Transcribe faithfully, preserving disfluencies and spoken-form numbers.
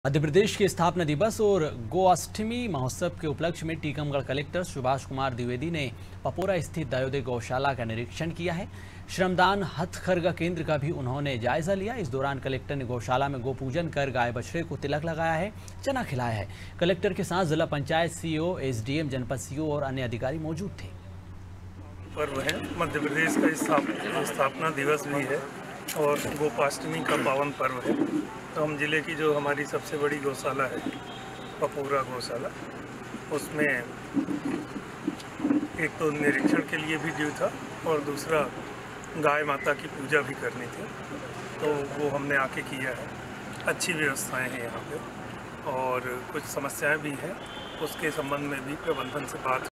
मध्य प्रदेश के स्थापना दिवस और गोअष्टमी महोत्सव के उपलक्ष्य में टीकमगढ़ कलेक्टर सुभाष कुमार द्विवेदी ने पपोरा स्थित दयोदय गौशाला का निरीक्षण किया है। श्रमदान हथकरघा केंद्र का भी उन्होंने जायजा लिया। इस दौरान कलेक्टर ने गौशाला में गोपूजन कर गाय बछड़े को तिलक लगाया है, चना खिलाया है। कलेक्टर के साथ जिला पंचायत सीईओ, एसडीएम, जनपद सीईओ और अन्य अधिकारी मौजूद थे। पर्व है, मध्य प्रदेश का स्थापना दिवस भी है और गोपाष्टमी का पावन पर्व है। तो हम जिले की जो हमारी सबसे बड़ी गौशाला है पपोरा गौशाला, उसमें एक तो निरीक्षण के लिए भी ड्यू था और दूसरा गाय माता की पूजा भी करनी थी, तो वो हमने आके किया है। अच्छी व्यवस्थाएं हैं यहाँ पे और कुछ समस्याएं भी हैं, उसके संबंध में भी प्रबंधन से बात